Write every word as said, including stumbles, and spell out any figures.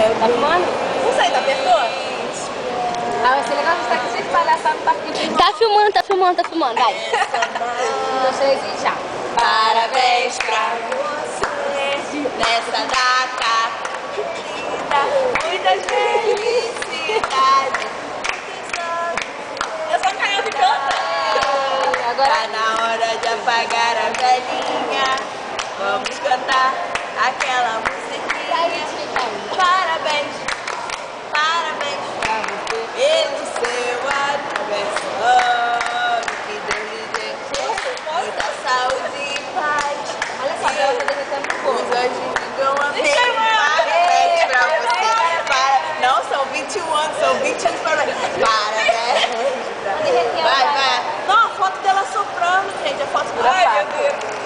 Tá filmando? Não sei, tá apertou? Ah, vai ser legal você estar aqui sem palhaçada no parquinho. Tá filmando, tá filmando, tá filmando, vai. Um, dois, três e já. Parabéns pra você nessa data linda, muitas felicidades, muitos anos. Eu sou canhota e canta. Agora Tá na hora de apagar a velhinha. Vamos cantar aquela musiquinha. Parabéns, parabéns pelo seu aniversário. Que Deus lhe dê muita saúde e paz. olha só, ela tá derretendo um pouco. Os anjos digam amém. Parabéns pra você. Para... Não são vinte e um anos, são vinte e um parabéns. Parabéns. Vai, vai. Não, a foto dela soprando, gente. A foto do Ai, meu Deus.